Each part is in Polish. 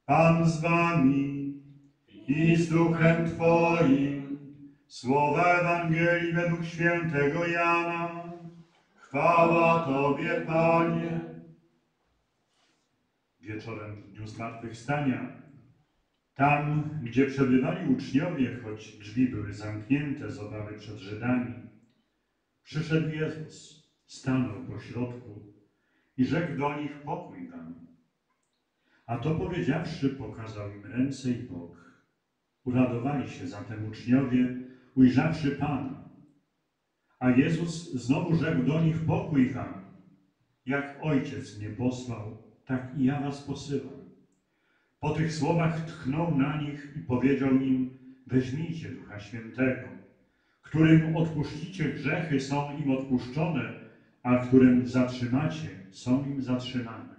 Pan z wami i z duchem Twoim. Słowa Ewangelii według świętego Jana. Chwała Tobie, Panie. Wieczorem w dniu zmartwychwstania, tam, gdzie przebywali uczniowie, choć drzwi były zamknięte z obawy przed Żydami, przyszedł Jezus, stanął pośrodku i rzekł do nich: pokój wam. A to powiedziawszy, pokazał im ręce i bok. Uradowali się zatem uczniowie, ujrzawszy Pana. A Jezus znowu rzekł do nich: pokój wam. Jak Ojciec mnie posłał, tak i ja was posyłam. Po tych słowach tchnął na nich i powiedział im: weźmijcie Ducha Świętego. Którym odpuścicie grzechy, są im odpuszczone, a którym zatrzymacie, są im zatrzymane.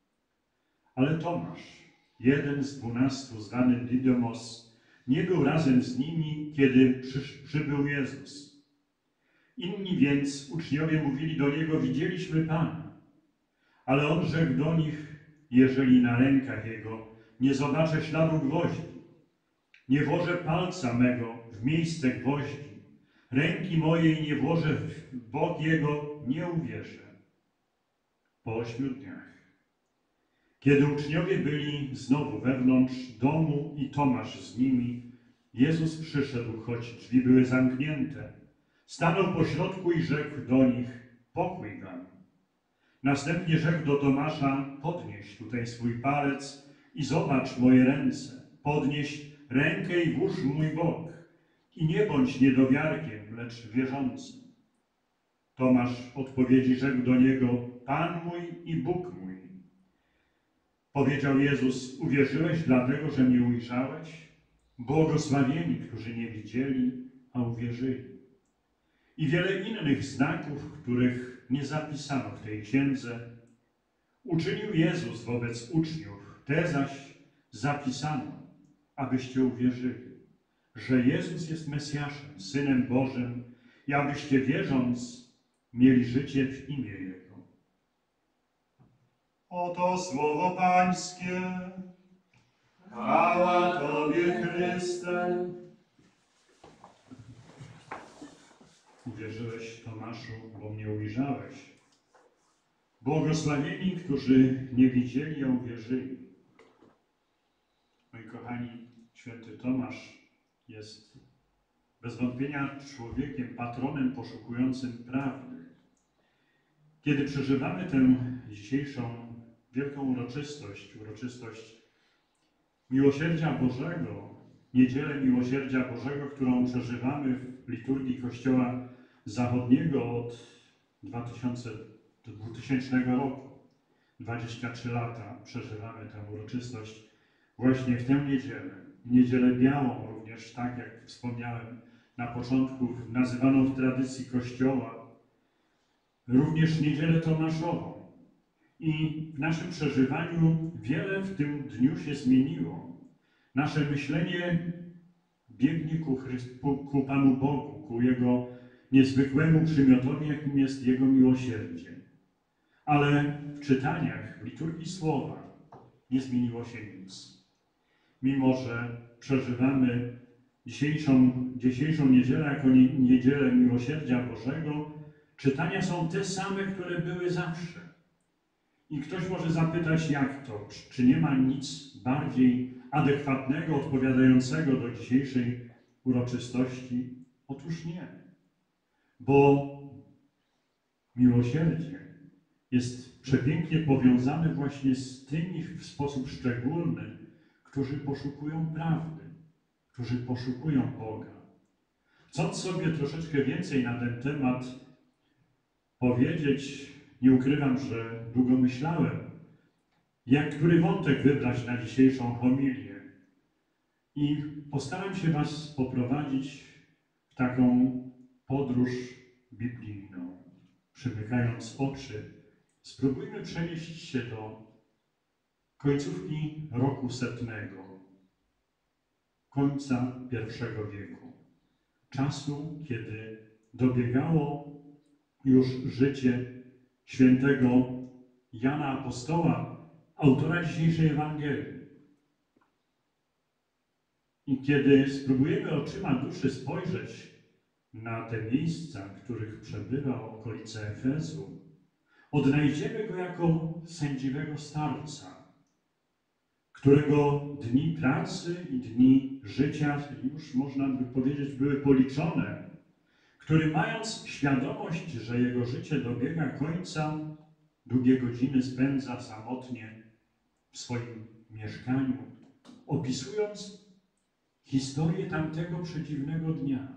Ale Tomasz, jeden z 12, zwany Didymos, nie był razem z nimi, kiedy przybył Jezus. Inni więc uczniowie mówili do Niego: widzieliśmy Pana. Ale On rzekł do nich: jeżeli na rękach Jego nie zobaczę śladu gwoździ, nie włożę palca mego w miejsce gwoździ, ręki mojej nie włożę w bok Jego, nie uwierzę. Po 8 dniach, kiedy uczniowie byli znowu wewnątrz domu i Tomasz z nimi, Jezus przyszedł, choć drzwi były zamknięte. Stanął pośrodku i rzekł do nich: pokój wam. Następnie rzekł do Tomasza: podnieś tutaj swój palec i zobacz moje ręce. Podnieś rękę i włóż mój bok. I nie bądź niedowiarkiem, lecz wierzącym. Tomasz w odpowiedzi rzekł do niego: Pan mój i Bóg mój. Powiedział Jezus: uwierzyłeś dlatego, że mnie ujrzałeś? Błogosławieni, którzy nie widzieli, a uwierzyli. I wiele innych znaków, których nie zapisano w tej księdze, uczynił Jezus wobec uczniów. Te zaś zapisano, abyście uwierzyli, że Jezus jest Mesjaszem, Synem Bożym, i abyście wierząc mieli życie w imię Jego. Oto słowo Pańskie. Chwała Tobie, Chryste. Uwierzyłeś, Tomaszu, bo mnie ujrzałeś. Błogosławieni, którzy nie widzieli, a uwierzyli. Moi kochani, święty Tomasz jest bez wątpienia człowiekiem, patronem poszukującym prawdy. Kiedy przeżywamy tę dzisiejszą wielką uroczystość Miłosierdzia Bożego, Niedzielę Miłosierdzia Bożego, którą przeżywamy w liturgii Kościoła Zachodniego od 2000 roku. 23 lata przeżywamy tę uroczystość właśnie w tę niedzielę. Niedzielę Białą również, tak jak wspomniałem na początku, nazywaną w tradycji Kościoła, również Niedzielę Tomaszową. I w naszym przeżywaniu wiele w tym dniu się zmieniło. Nasze myślenie biegnie ku Panu Bogu, ku Jego niezwykłemu przymiotowi, jakim jest Jego miłosierdzie. Ale w czytaniach, w liturgii Słowa nie zmieniło się nic. Mimo że przeżywamy dzisiejszą niedzielę jako Niedzielę Miłosierdzia Bożego, czytania są te same, które były zawsze. I ktoś może zapytać, jak to? Czy nie ma nic bardziej adekwatnego, odpowiadającego do dzisiejszej uroczystości? Otóż nie. Bo miłosierdzie jest przepięknie powiązane właśnie z tymi w sposób szczególny, którzy poszukują prawdy, którzy poszukują Boga. Chcąc sobie troszeczkę więcej na ten temat powiedzieć, nie ukrywam, że długo myślałem, który wątek wybrać na dzisiejszą homilię. I postaram się Was poprowadzić w taką podróż biblijną. Przymykając oczy, spróbujmy przenieść się do końcówki roku 100, końca I wieku. Czasu, kiedy dobiegało już życie świętego Jana Apostoła, autora dzisiejszej Ewangelii. I kiedy spróbujemy oczyma duszy spojrzeć na te miejsca, w których przebywał, okolice Efezu, odnajdziemy go jako sędziwego starca, którego dni pracy i dni życia, już można by powiedzieć, były policzone, który mając świadomość, że jego życie dobiega końca, długie godziny spędza samotnie w swoim mieszkaniu, opisując historię tamtego przedziwnego dnia.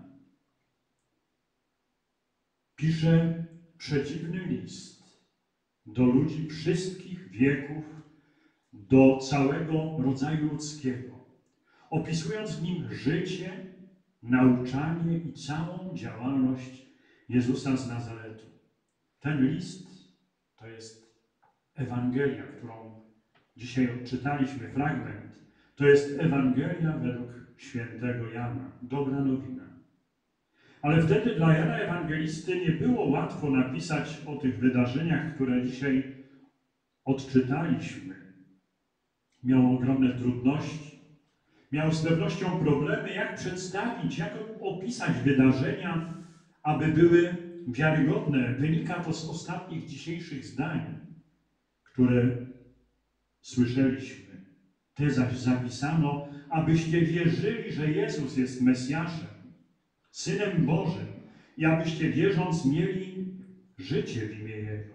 Pisze przedziwny list do ludzi wszystkich wieków, do całego rodzaju ludzkiego, opisując w nim życie, nauczanie i całą działalność Jezusa z Nazaretu. Ten list to jest Ewangelia, którą dzisiaj odczytaliśmy, fragment. To jest Ewangelia według świętego Jana, dobra nowina. Ale wtedy dla Jana Ewangelisty nie było łatwo napisać o tych wydarzeniach, które dzisiaj odczytaliśmy. Miał ogromne trudności, miał z pewnością problemy, jak przedstawić, jak opisać wydarzenia, aby były wiarygodne. Wynika to z ostatnich dzisiejszych zdań, które słyszeliśmy. Te zaś zapisano, abyście wierzyli, że Jezus jest Mesjaszem, Synem Bożym i abyście wierząc mieli życie w imię Jego.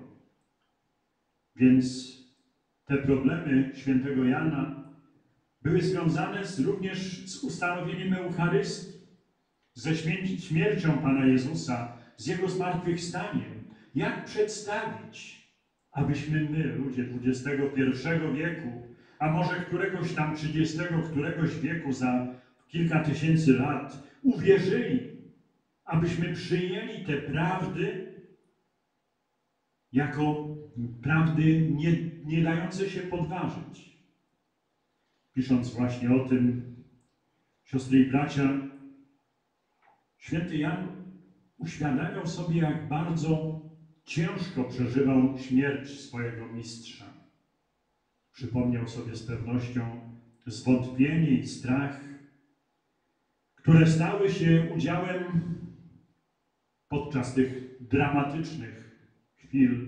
Więc te problemy świętego Jana były związane również z ustanowieniem Eucharystii, ze śmiercią Pana Jezusa, z Jego zmartwychwstaniem. Jak przedstawić, abyśmy my, ludzie XXI wieku, a może któregoś tam 30 któregoś wieku za kilka tysięcy lat, uwierzyli, abyśmy przyjęli te prawdy jako prawdy nie dające się podważyć. Pisząc właśnie o tym, siostry i bracia, święty Jan uświadamiał sobie, jak bardzo ciężko przeżywał śmierć swojego mistrza. Przypomniał sobie z pewnością zwątpienie i strach, które stały się udziałem podczas tych dramatycznych chwil,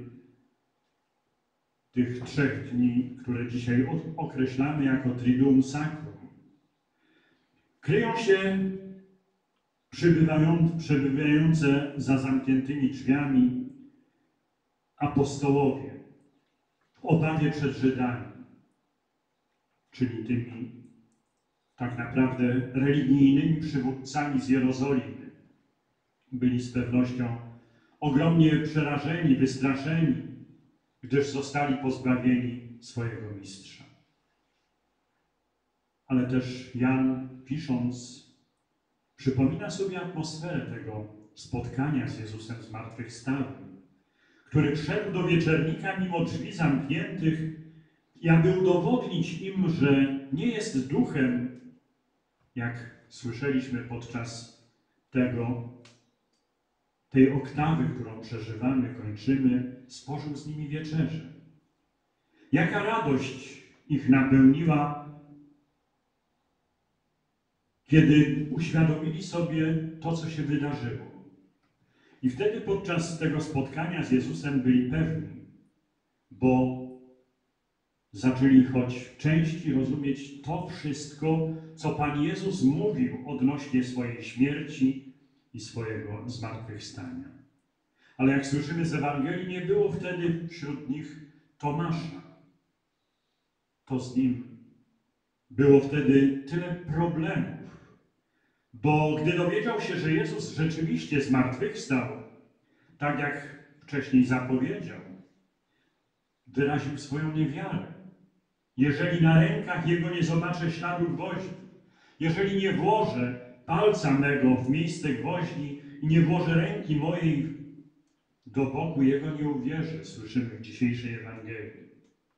tych 3 dni, które dzisiaj określamy jako Triduum Sacrum. Kryją się przebywające za zamkniętymi drzwiami apostołowie w obawie przed Żydami, czyli tymi tak naprawdę religijnymi przywódcami z Jerozolimy. Byli z pewnością ogromnie przerażeni, wystraszeni, gdyż zostali pozbawieni swojego mistrza. Ale też Jan, pisząc, przypomina sobie atmosferę tego spotkania z Jezusem zmartwychwstałym, który wszedł do wieczernika mimo drzwi zamkniętych i aby udowodnić im, że nie jest duchem, jak słyszeliśmy podczas tej oktawy, którą przeżywamy, kończymy, spożył z nimi wieczerzę. Jaka radość ich napełniła, kiedy uświadomili sobie to, co się wydarzyło. I wtedy podczas tego spotkania z Jezusem byli pewni, bo zaczęli choć w części rozumieć to wszystko, co Pan Jezus mówił odnośnie swojej śmierci i swojego zmartwychwstania. Ale jak słyszymy z Ewangelii, nie było wtedy wśród nich Tomasza. To z nim było wtedy tyle problemów, bo gdy dowiedział się, że Jezus rzeczywiście zmartwychwstał, tak jak wcześniej zapowiedział, wyraził swoją niewiarę. Jeżeli na rękach Jego nie zobaczę śladu gwoździ, jeżeli nie włożę palca mego w miejsce gwoździ i nie włożę ręki mojej do boku Jego, nie uwierzę, słyszymy w dzisiejszej Ewangelii.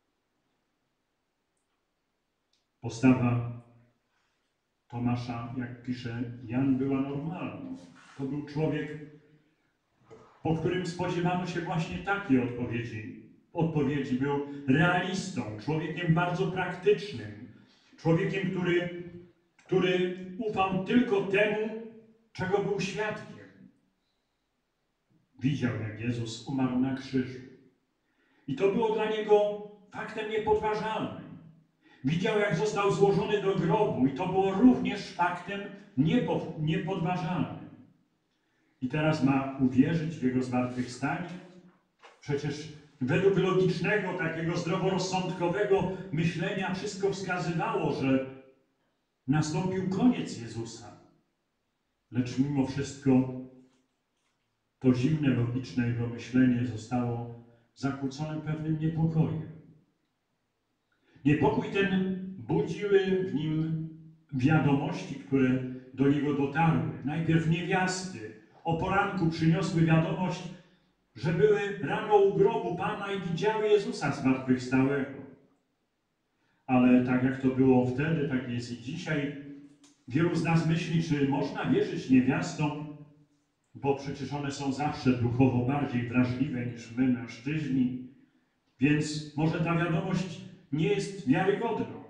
Postawa Tomasza, jak pisze Jan, była normalna. To był człowiek, po którym spodziewano się właśnie takiej odpowiedzi. Był realistą, człowiekiem bardzo praktycznym, człowiekiem, który który ufał tylko temu, czego był świadkiem. Widział, jak Jezus umarł na krzyżu. I to było dla niego faktem niepodważalnym. Widział, jak został złożony do grobu i to było również faktem niepodważalnym. I teraz ma uwierzyć w Jego zmartwychwstanie? Przecież według logicznego, takiego zdroworozsądkowego myślenia wszystko wskazywało, że nastąpił koniec Jezusa. Lecz mimo wszystko to zimne, logiczne Jego myślenie zostało zakłócone pewnym niepokojem. Niepokój ten budziły w nim wiadomości, które do niego dotarły. Najpierw niewiasty o poranku przyniosły wiadomość, że były rano u grobu Pana i widziały Jezusa zmartwychwstałego. Ale tak jak to było wtedy, tak jest i dzisiaj. Wielu z nas myśli, czy można wierzyć niewiastom, bo przecież one są zawsze duchowo bardziej wrażliwe niż my, mężczyźni, więc może ta wiadomość nie jest wiarygodną.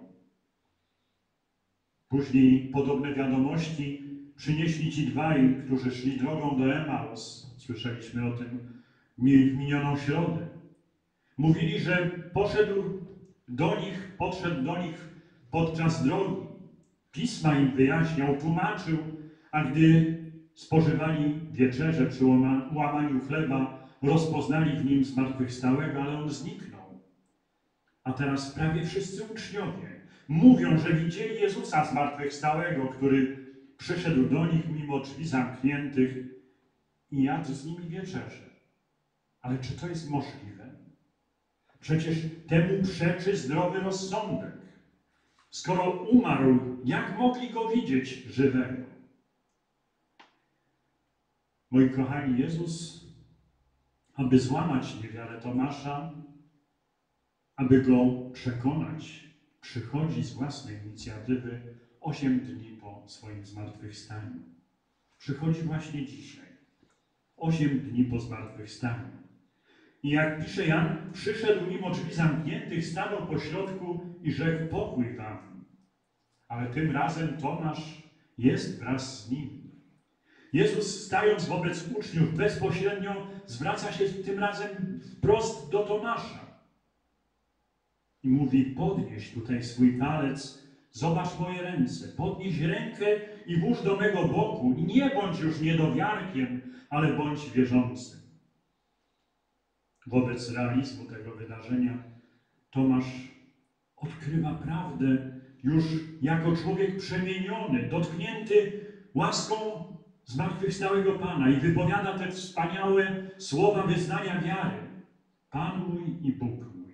Później podobne wiadomości przynieśli ci dwaj, którzy szli drogą do Emaus. Słyszeliśmy o tym w minioną środę. Mówili, że podszedł do nich podczas drogi. Pisma im wyjaśniał, tłumaczył, a gdy spożywali wieczerzę przy łamaniu chleba, rozpoznali w nim zmartwychwstałego, ale on zniknął. A teraz prawie wszyscy uczniowie mówią, że widzieli Jezusa zmartwychwstałego, który przyszedł do nich mimo drzwi zamkniętych i jadł z nimi wieczerzę. Ale czy to jest możliwe? Przecież temu przeczy zdrowy rozsądek. Skoro umarł, jak mogli go widzieć żywego? Moi kochani, Jezus, aby złamać niewiarę Tomasza, aby go przekonać, przychodzi z własnej inicjatywy 8 dni po swoim zmartwychwstaniu. Przychodzi właśnie dzisiaj. 8 dni po zmartwychwstaniu. I jak pisze Jan, przyszedł mimo drzwi zamkniętych, stanął pośrodku i rzekł: pokój wam. Ale tym razem Tomasz jest wraz z nim. Jezus, stając wobec uczniów bezpośrednio, zwraca się tym razem wprost do Tomasza. I mówi: podnieś tutaj swój palec, zobacz moje ręce, podnieś rękę i włóż do mego boku i nie bądź już niedowiarkiem, ale bądź wierzącym. Wobec realizmu tego wydarzenia Tomasz odkrywa prawdę już jako człowiek przemieniony, dotknięty łaską zmartwychwstałego Pana i wypowiada te wspaniałe słowa wyznania wiary: Pan mój i Bóg mój.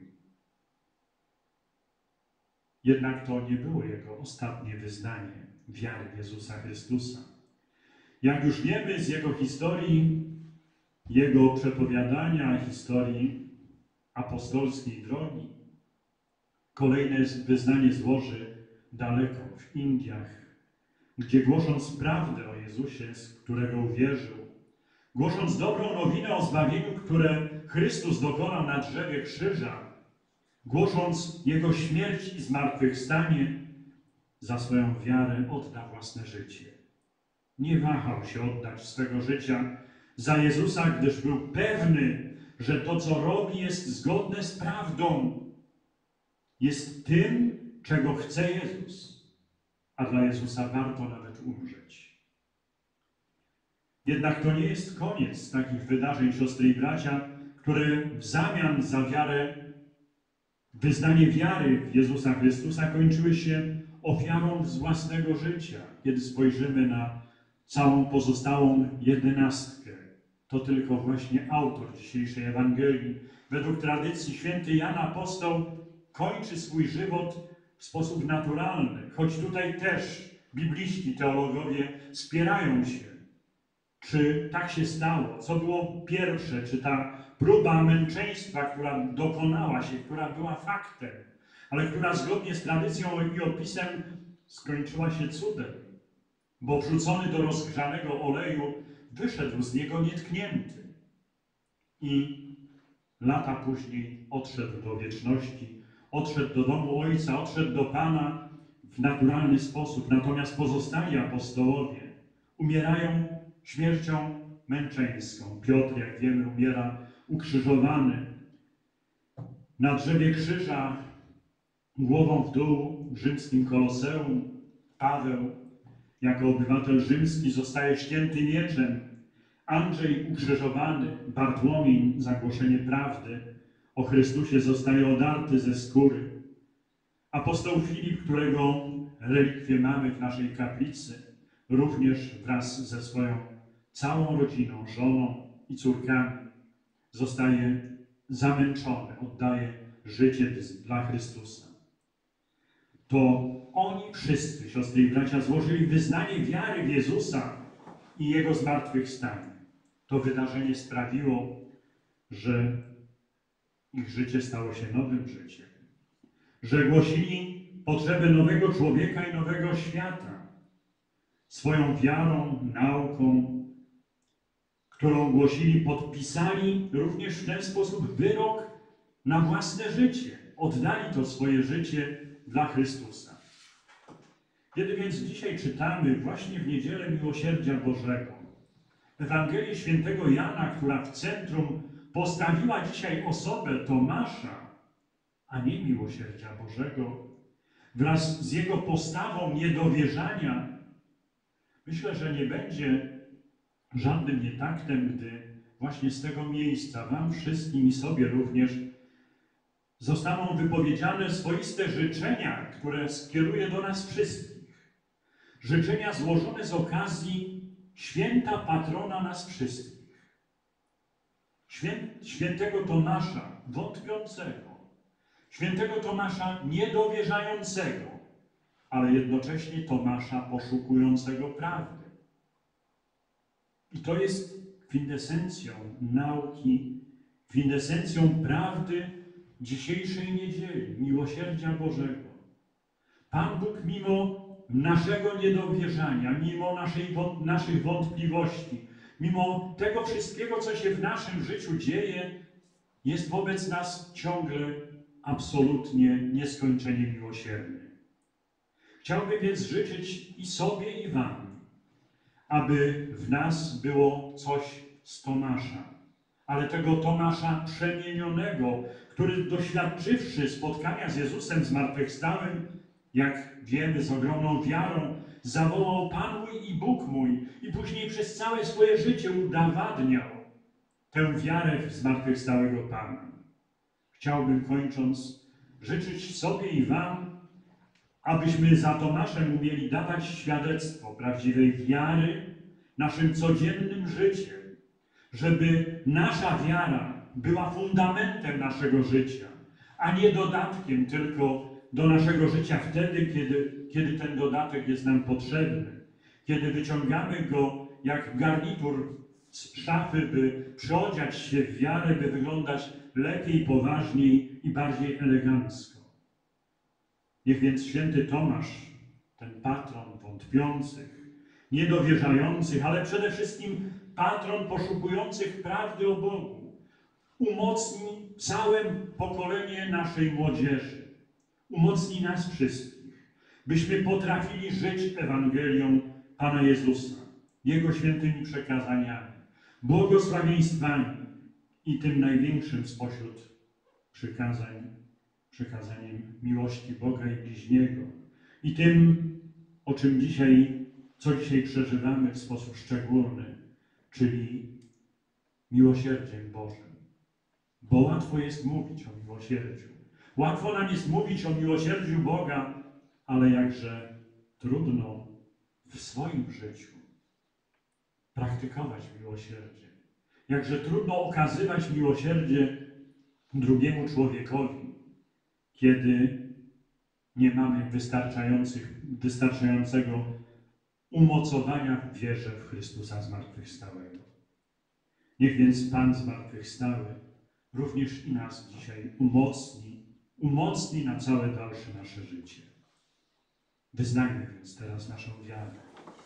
Jednak to nie było jego ostatnie wyznanie wiary w Jezusa Chrystusa. Jak już wiemy z jego historii, jego przepowiadania, historii apostolskiej drogi, kolejne wyznanie złoży daleko, w Indiach, gdzie głosząc prawdę o Jezusie, z którego uwierzył, głosząc dobrą nowinę o zbawieniu, które Chrystus dokonał na drzewie krzyża, głosząc Jego śmierć i zmartwychwstanie, za swoją wiarę odda własne życie. Nie wahał się oddać swego życia za Jezusa, gdyż był pewny, że to, co robi, jest zgodne z prawdą. Jest tym, czego chce Jezus. A dla Jezusa warto nawet umrzeć. Jednak to nie jest koniec takich wydarzeń, siostry i bracia, które w zamian za wiarę, wyznanie wiary w Jezusa Chrystusa kończyły się ofiarą z własnego życia. Kiedy spojrzymy na całą pozostałą 11, to tylko właśnie autor dzisiejszej Ewangelii, według tradycji święty Jan Apostoł, kończy swój żywot w sposób naturalny. Choć tutaj też bibliści, teologowie spierają się, czy tak się stało, co było pierwsze, czy ta próba męczeństwa, która dokonała się, która była faktem, ale która zgodnie z tradycją i opisem skończyła się cudem, bo wrzucony do rozgrzanego oleju wyszedł z niego nietknięty i lata później odszedł do wieczności, odszedł do domu Ojca, odszedł do Pana w naturalny sposób, natomiast pozostali apostołowie umierają śmiercią męczeńską. Piotr, jak wiemy, umiera ukrzyżowany na drzewie krzyża, głową w dół w rzymskim Koloseum. Paweł, jako obywatel rzymski, zostaje ścięty mieczem. Andrzej ukrzyżowany, Bartłomiej za głoszenie prawdy o Chrystusie zostaje odarty ze skóry. Apostoł Filip, którego relikwie mamy w naszej kaplicy, również wraz ze swoją całą rodziną, żoną i córkami, zostaje zamęczony, oddaje życie dla Chrystusa. To oni wszyscy, siostry i bracia, złożyli wyznanie wiary w Jezusa i Jego zmartwychwstanie. To wydarzenie sprawiło, że ich życie stało się nowym życiem. Że głosili potrzebę nowego człowieka i nowego świata. Swoją wiarą, nauką, którą głosili, podpisali również w ten sposób wyrok na własne życie. Oddali to swoje życie dla Chrystusa. Kiedy więc dzisiaj czytamy właśnie w Niedzielę Miłosierdzia Bożego Ewangelię świętego Jana, która w centrum postawiła dzisiaj osobę Tomasza, a nie Miłosierdzia Bożego, wraz z jego postawą niedowierzania, myślę, że nie będzie żadnym nietaktem, gdy właśnie z tego miejsca wam wszystkim i sobie również zostaną wypowiedziane swoiste życzenia, które skieruje do nas wszystkich. Życzenia złożone z okazji święta patrona nas wszystkich. Świętego Tomasza wątpiącego, świętego Tomasza niedowierzającego, ale jednocześnie Tomasza poszukującego prawdy. I to jest kwintesencją nauki, kwintesencją prawdy dzisiejszej niedzieli, miłosierdzia Bożego. Pan Bóg mimo naszego niedowierzania, mimo naszych wątpliwości, mimo tego wszystkiego, co się w naszym życiu dzieje, jest wobec nas ciągle absolutnie nieskończenie miłosierny. Chciałbym więc życzyć i sobie, i wam, aby w nas było coś z Tomasza, ale tego Tomasza przemienionego, który doświadczywszy spotkania z Jezusem zmartwychwstałym, jak wiemy, z ogromną wiarą, zawołał: Pan mój i Bóg mój, i później przez całe swoje życie udowadniał tę wiarę w zmartwychwstałego Pana. Chciałbym, kończąc, życzyć sobie i wam, abyśmy za Tomaszem umieli dawać świadectwo prawdziwej wiary naszym codziennym życiem, żeby nasza wiara była fundamentem naszego życia, a nie dodatkiem tylko do naszego życia wtedy, kiedy ten dodatek jest nam potrzebny, kiedy wyciągamy go jak garnitur z szafy, by przyodziać się w wiarę, by wyglądać lepiej, poważniej i bardziej elegancko. Niech więc święty Tomasz, ten patron wątpiących, niedowierzających, ale przede wszystkim patron poszukujących prawdy o Bogu, umocni całe pokolenie naszej młodzieży, umocni nas wszystkich, byśmy potrafili żyć Ewangelią Pana Jezusa, Jego świętymi przekazaniami, błogosławieństwami i tym największym spośród przykazaniem miłości Boga i bliźniego. I tym, co dzisiaj przeżywamy w sposób szczególny, czyli miłosierdziem Bożym. Bo łatwo jest mówić o miłosierdziu. Łatwo nam jest mówić o miłosierdziu Boga, ale jakże trudno w swoim życiu praktykować miłosierdzie. Jakże trudno okazywać miłosierdzie drugiemu człowiekowi, kiedy nie mamy wystarczającego umocowania w wierze w Chrystusa zmartwychwstałego. Niech więc Pan zmartwychwstały również i nas dzisiaj umocni na całe dalsze nasze życie. Wyznajmy więc teraz naszą wiarę.